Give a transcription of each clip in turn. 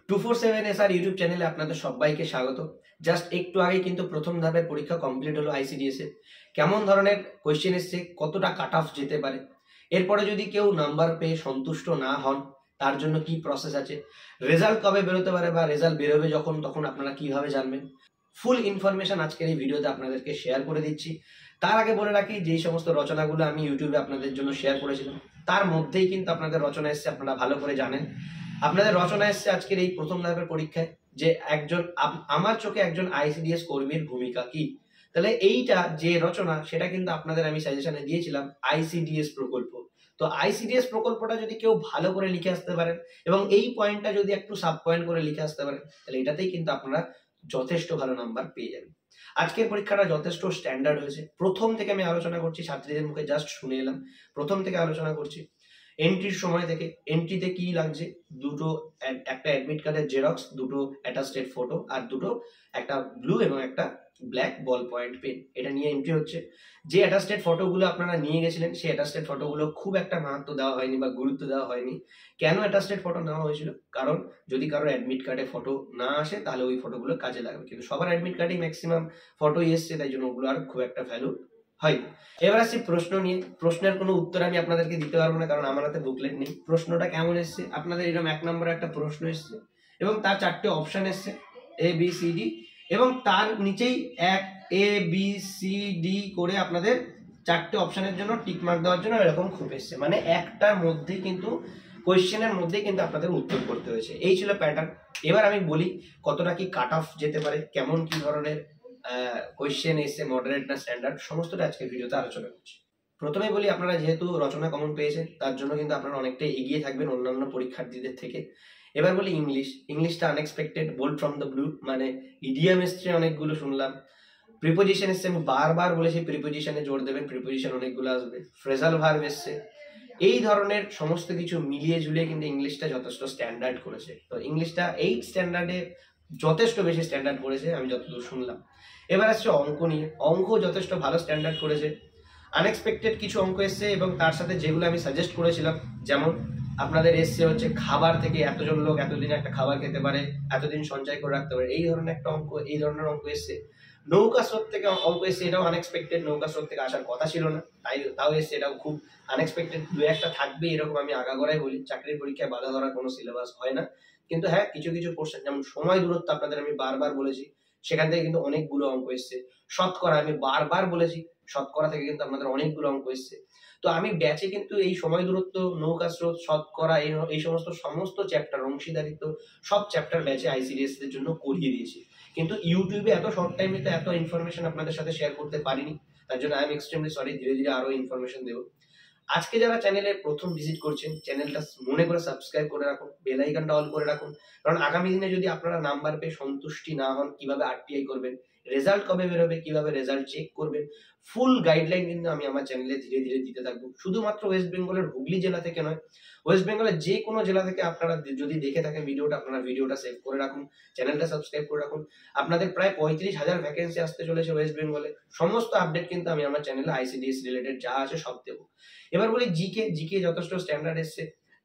247 SR YouTube চ্যানেলে আপনাদের সবাইকে স্বাগত। জাস্ট একটু আগে কিন্তু প্রথম ধাপের পরীক্ষা কমপ্লিট হলো আইসিডিএস এর। কেমন ধরনের কোয়েশ্চেন এসছে, কতটা কাট অফ যেতে পারে, এরপরে যদি কেউ নাম্বার পেয়ে সন্তুষ্ট না হন তার জন্য কি প্রসেস আছে, রেজাল্ট কবে বেরোতে পারে বা রেজাল্ট বেরোবে যখন তখন আপনারা কিভাবে জানবেন, ফুল ইনফরমেশন আজকের এই ভিডিওতে আপনাদেরকে শেয়ার করে দিচ্ছি। তার আগে বলে রাখি, যেই সমস্ত রচনাগুলো আমি ইউটিউবে আপনাদের জন্য শেয়ার করেছিলাম তার মধ্যেই কিন্তু আপনাদের রচনা এসছে, আপনারা ভালো করে জানেন। আপনাদের রচনা এসছে আজকের এই প্রথম ধাপের পরীক্ষায় যে একজন আমার চোখে একজন আইসিডিএস কর্মীর ভূমিকা কি। তাহলে এইটা যে রচনা সেটা কিন্তু আপনাদের আমি সাজেশনে দিয়েছিলাম আইসিডিএস প্রকল্প। তো আইসিডিএস প্রকল্পটা যদি কেউ ভালো করে লিখে আসতে পারেন এবং এই পয়েন্টটা যদি একটু সাব পয়েন্ট করে লিখে আসতে পারেন তাহলে এটাতেই কিন্তু আপনারা যথেষ্ট ভালো নাম্বার পেয়ে যাবেন। আজকের পরীক্ষাটা যথেষ্ট স্ট্যান্ডার্ড হয়েছে। প্রথম থেকে আমি আলোচনা করছি, ছাত্রীদের মুখে জাস্ট শুনে এলাম, প্রথম থেকে আলোচনা করছি। এন্ট্রির সময় থেকে এন্ট্রিতে কি লাগছে, দুটো একটা অ্যাডমিট কার্ডের জেরক্স, দুটো অ্যাটাস্টেড ফটো আর দুটো একটা ব্লু এবং একটা ব্ল্যাক বল পয়েন্ট পেন, এটা নিয়ে এন্ট্রি হচ্ছে। যে অ্যাটাস্টেড ফটোগুলো আপনারা নিয়ে গেছিলেন সেই অ্যাটাস্টেড ফটোগুলো খুব একটা মাহাত্ম দেওয়া হয়নি বা গুরুত্ব দেওয়া হয়নি। কেন অ্যাটাস্টেড ফটো নেওয়া হয়েছিল? কারণ যদি কারো অ্যাডমিট কার্ডে ফটো না আসে তাহলে ওই ফটোগুলো কাজে লাগবে, কিন্তু সবার অ্যাডমিট কার্ডেই ম্যাক্সিমাম ফটোই এসছে, তাই জন্য ওগুলো আর খুব একটা ভ্যালু হয়। এবার আসছি প্রশ্ন নিয়ে। প্রশ্নের কোনো উত্তর আমি আপনাদেরকে দিতে পারবো না, কারণ আমার হাতে বুকলেট নেই। প্রশ্নটা কেমন এসছে, আপনাদের এরকম 1 নম্বরে একটা প্রশ্ন এসছে এবং তার 4টে অপশন এসছে এ বি সি ডি, এবং তার নিচেই এক এ বি সি ডি করে আপনাদের 4টে অপশনের জন্য টিক মার্ক দেওয়ার জন্য এরকম খুব এসছে, মানে একটার মধ্যেই কিন্তু কোয়েশ্চেনের মধ্যেই কিন্তু আপনাদের উত্তর করতে হয়েছে। এই ছিল প্যাটার্ন। এবার আমি বলি কতটা কি কাট অফ যেতে পারে, কেমন কি ধরনের কোয়েশ্চেন এসে, মডারেট না স্ট্যান্ডার্ড, সমস্তটা আজকে ভিডিওতে আলোচনা করছি। প্রথমে বলি, আপনারা যেহেতু রচনা কমন পেয়েছেন তার জন্য কিন্তু আপনারা অনেকটাই এগিয়ে থাকবেন অন্যান্য পরীক্ষার্থীদের থেকে। এবার বলি ইংলিশটা unexpected, bold from the blue, মানে ইডিয়াম এসছে অনেকগুলো শুনলাম। প্রিপোজিশন এসছে, আমি বারবার বলেছি প্রিপোজিশনে জোর দেবেন, প্রিপোজিশন অনেকগুলো আসবে। ফ্রেজাল ভার্ব এসছে, এই ধরনের সমস্ত কিছু মিলিয়ে ঝুলিয়ে কিন্তু ইংলিশটা যথেষ্ট স্ট্যান্ডার্ড করেছে। তো ইংলিশটা 8 স্ট্যান্ডার্ডে যথেষ্ট বেশি স্ট্যান্ডার্ড করেছে আমি যতদূর শুনলাম। এবার আসছে অঙ্ক নিয়ে। অঙ্ক যথেষ্ট ভালো স্ট্যান্ডার্ড করেছে। আনএক্সপেক্টেড কিছু অঙ্ক এসছে এবং তার সাথে যেগুলো আমি সাজেস্ট করেছিলাম, যেমন আপনাদের এসছে হচ্ছে খাবার থেকে এতজন লোক এতদিন একটা খাবার খেতে পারে, এতদিন সঞ্চয় করে রাখতে পারে, এই ধরনের একটা অঙ্ক, এই ধরনের অঙ্ক এসছে। নৌকা স্রোত থেকে অঙ্ক এসছে, এটাও আনএক্সপেক্টেড, নৌকা স্রোত থেকে আসার কথা ছিল না, তাও এসছে, এটাও খুব আনএক্সপেক্টেড। দু একটা থাকবে এরকম আমি আগাগোড়াই বলি, চাকরির পরীক্ষায় বাধা ধরার কোনো সিলেবাস হয় না। কিন্তু হ্যাঁ, কিছু কিছু কোশ্চেন, যেমন সময় দূরত্ব আপনাদের আমি বারবার বলেছি, সেখান থেকে কিন্তু অনেকগুলো অঙ্ক এসছে। শতকরা আমি বারবার বলেছি, শতকরা থেকে কিন্তু আপনাদের অনেকগুলো অঙ্ক এসছে। তো আমি ব্যাচে কিন্তু এই সময় দূরত্ব, নৌকা স্রোত, শতকরা, এই সমস্ত চ্যাপ্টার, অংশীদারিত্ব, সব চ্যাপ্টার ব্যাচে আইসিডিএস এর জন্য করিয়ে দিয়েছি। কিন্তু ইউটিউবে এত শর্ট টাইমে তো এত ইনফরমেশন আপনাদের সাথে শেয়ার করতে পারিনি, তার জন্য আই এম এক্সট্রিমলি সরি। ধীরে ধীরে আরো ইনফরমেশন দেবো। আজকে যারা চ্যানেলে প্রথম ভিজিট করছেন, চ্যানেলটা মনে করে সাবস্ক্রাইব করে রাখুন, বেল আইকনটা অল করে রাখুন, কারণ আগামী দিনে যদি আপনারা নাম্বার পেয়ে সন্তুষ্টি না হন, কিভাবে আরটিআই করবেন, রেজাল্ট কবে বেরোবে, কিভাবে রেজাল্ট চেক করবেন, ফুল গাইডলাইন কিন্তু আমি আমার চ্যানেলে ধীরে ধীরে দিতে থাকবো। শুধুমাত্র ওয়েস্ট বেঙ্গলের হুগলি জেলা থেকে নয়, ওয়েস্ট বেঙ্গলের যে কোনো জেলা থেকে আপনারা যদি দেখে থাকেন ভিডিওটা, আপনারা ভিডিওটা সেভ করে রাখুন, চ্যানেলটা সাবস্ক্রাইব করে রাখুন। আপনাদের প্রায় 35,000 ভ্যাকেন্সি আসতে চলেছে ওয়েস্ট বেঙ্গলে, সমস্ত আপডেট কিন্তু আমি আমার চ্যানেলে আইসিডিএস রিলেটেড যা আছে সব দেবো। এবার বলি জিকে যথেষ্ট স্ট্যান্ডার্ড এসছে।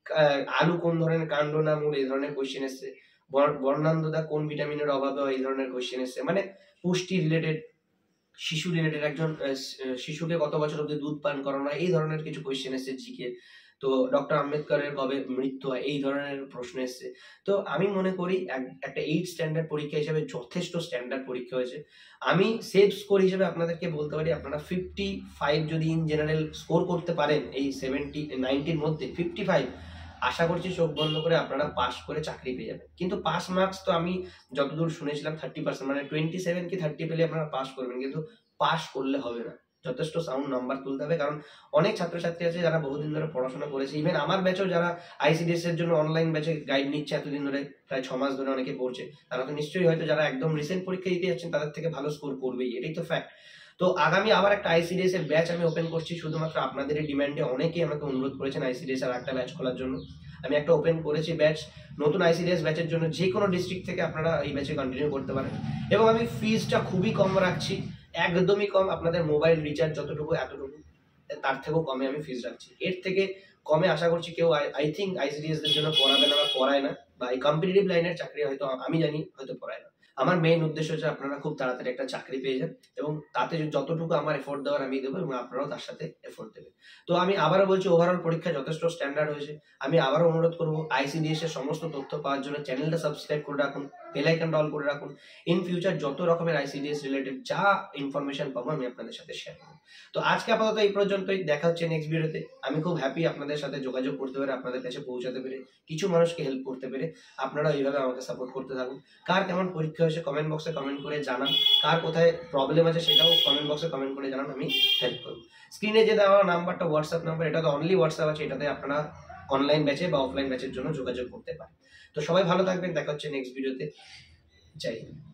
আলু কোন ধরনের কাণ্ড না মূল, এই ধরনের কোয়েশ্চেন এসছে। বর্ণান্ধতা কোন ভিটামিনের অভাবে হয়, এই ধরনের কোয়েশ্চেন এসছে, মানে পুষ্টি রিলেটেড, শিশু রিলেটেড, একজন শিশুকে কত বছর অবধি দুধ পান করানো হয়, এই ধরনের কিছু কোয়েশ্চেন এসছে জিকে। তো ডক্টর আম্বেদকরের কবে মৃত্যু হয়, এই ধরনের প্রশ্ন এসছে। তো আমি মনে করি একটা 8 স্ট্যান্ডার্ড পরীক্ষা হিসেবে যথেষ্ট স্ট্যান্ডার্ড পরীক্ষা হয়েছে। আমি সেভ স্কোর হিসেবে আপনাদেরকে বলতে পারি, আপনারা 55 যদি ইন জেনারেল স্কোর করতে পারেন, এই 90-90-র মধ্যে 55, আশা করছি চোখ বন্ধ করে আপনারা পাস করে চাকরি পেয়ে যাবেন। কিন্তু পাস মার্কস তো আমি যতদূর শুনেছিলাম 30%, মানে 27 কি 30 পেলে আপনারা পাস করবেন, কিন্তু পাস করলে হবে না, যথেষ্ট সাউন্ড নাম্বার তুলতে হবে। কারণ অনেক ছাত্রছাত্রী আছে যারা বহুদিন ধরে পড়াশোনা করেছে, ইভেন আমার ব্যাচেও যারা আইসিডিএস এর জন্য অনলাইন ব্যাচে গাইড নিচ্ছে এতদিন ধরে, প্রায় 6 মাস ধরে অনেকে পড়ছে, তারা তো নিশ্চয়ই হয়তো যারা একদম রিসেন্ট পরীক্ষা দিতে যাচ্ছেন তাদের থেকে ভালো স্কোর করবেই, এটাই তো ফ্যাক্ট। তো আগামী আবার একটা আইসিডিএস এর ব্যাচ আমি ওপেন করছি, শুধুমাত্র আপনাদের ডিমান্ডে অনেকেই আমাকে অনুরোধ করেছেন আইসিডিএস এর একটা ব্যাচ খোলার জন্য। আমি একটা ওপেন করেছি ব্যাচ, নতুন আইসিডিএস ব্যাচের জন্য। যে কোনো ডিস্ট্রিক্ট থেকে আপনারা এই ব্যাচে কন্টিনিউ করতে পারেন, এবং আমি ফিজটা খুবই কম রাখছি, একদমই কম। আপনাদের মোবাইল রিচার্জ যতটুকু এতটুকু, তার থেকেও কমে আমি ফিজ রাখছি। এর থেকে কমে আশা করছি কেউ আই থিঙ্ক আইসিডিএস এর জন্য পড়াবে না বা পড়ায় না, বা এই কম্পিটিটিভ লাইনের চাকরি হয়তো আমি জানি হয়তো পড়ায় না। আমার মেইন উদ্দেশ্য হচ্ছে আপনারা খুব তাড়াতাড়ি একটা চাকরি পেয়ে যান, এবং তাতে যতটুকু আমার এফোর্ট দেওয়ার আমি দেবো, এবং আপনারাও তার সাথে এফোর্ট দেবেন। তো আমি আবারও বলছি, ওভারঅল পরীক্ষা যথেষ্ট স্ট্যান্ডার্ড হয়েছে। আমি আবারও অনুরোধ করবো, আইসিডিএস এর সমস্ত তথ্য পাওয়ার জন্য চ্যানেলটা সাবস্ক্রাইব করে রাখুন, বেল আইকনটা অল করে রাখুন। ইন ফিউচার যত রকমের আইসিডিএস রিলেটেড যা ইনফরমেশন পাবো আমি আপনাদের সাথে শেয়ার করবো। তো আজকে আপাতত এই পর্যন্তই, দেখা হচ্ছে নেক্সট ভিডিওতে। আমি খুব হ্যাপি আপনাদের সাথে যোগাযোগ করতে পেরে, আপনাদের কাছে পৌঁছাতে পেরে, কিছু মানুষকে হেল্প করতে পেরে। আপনারা এইভাবে আমাকে সাপোর্ট করতে থাকুন। কার কেমন পরীক্ষা হয়েছে কমেন্ট বক্সে কমেন্ট করে জানান, কার কোথায় প্রবলেম আছে সেটাও কমেন্ট বক্সে কমেন্ট করে জানান, আমি হেল্প করবো। স্ক্রিনে যে দেওয়া নাম্বারটা হোয়াটসঅ্যাপ নাম্বার, এটা তো অনলি হোয়াটসঅ্যাপ আছে, এটাতে আপনারা অনলাইন ব্যাচে বা অফলাইন ব্যাচের জন্য যোগাযোগ করতে পারেন। তো সবাই ভালো থাকবেন, দেখা হচ্ছে নেক্সট ভিডিওতে। জয় হিন্দ।